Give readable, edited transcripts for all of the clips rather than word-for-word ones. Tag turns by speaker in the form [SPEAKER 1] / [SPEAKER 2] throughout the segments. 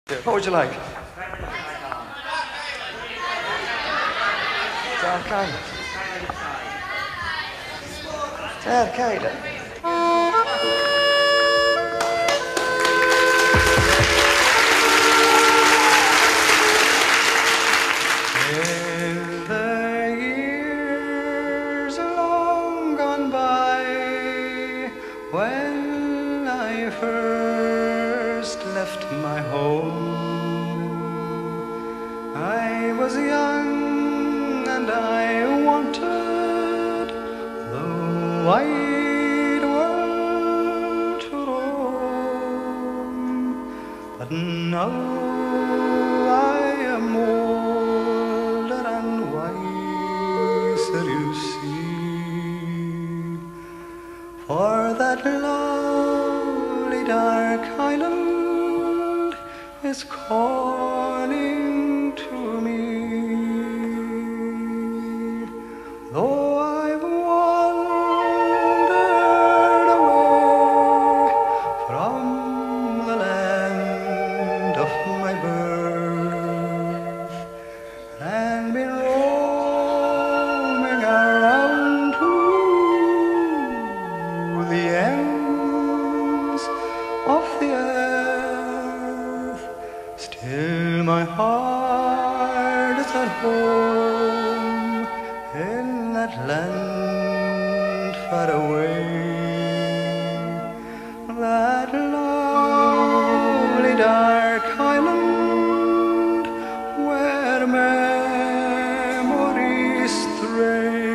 [SPEAKER 1] What would you like? Dark Island. Dark Island. In the years long gone by, when I first left my home, I was young and I wanted the wide world to roam, but now I am older and wiser, you see, for that lovely dark island is calling to me. Though I've wandered away from the land of my birth and been roaming around to the ends of the earth, still my heart is at home in that land far away, that lovely dark island where memories stray.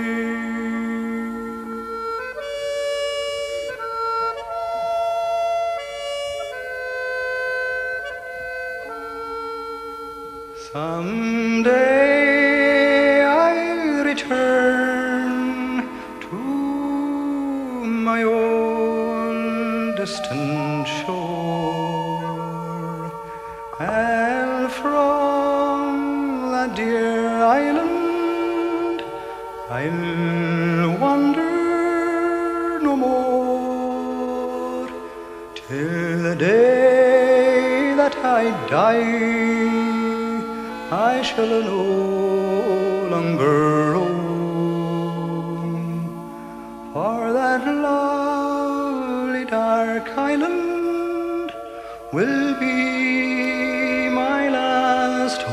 [SPEAKER 1] Someday I'll return to my own distant shore, and from that dear island I'll wander no more, till the day that I die. I shall no longer roam, for that lovely dark island will be my last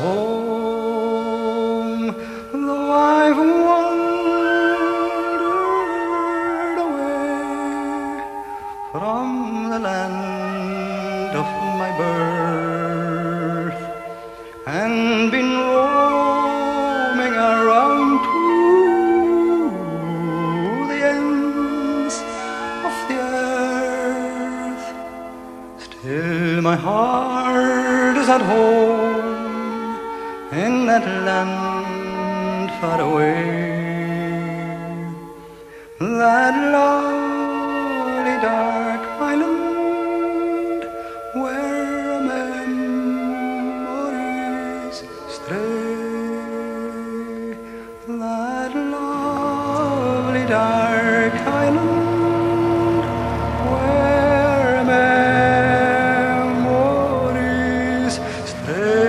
[SPEAKER 1] home. Though I've wandered away from the land of my birth and been roaming around to the ends of the earth, still my heart is at home in that land far away, that lovely dark island where memories stray, that lovely dark island where memories stray.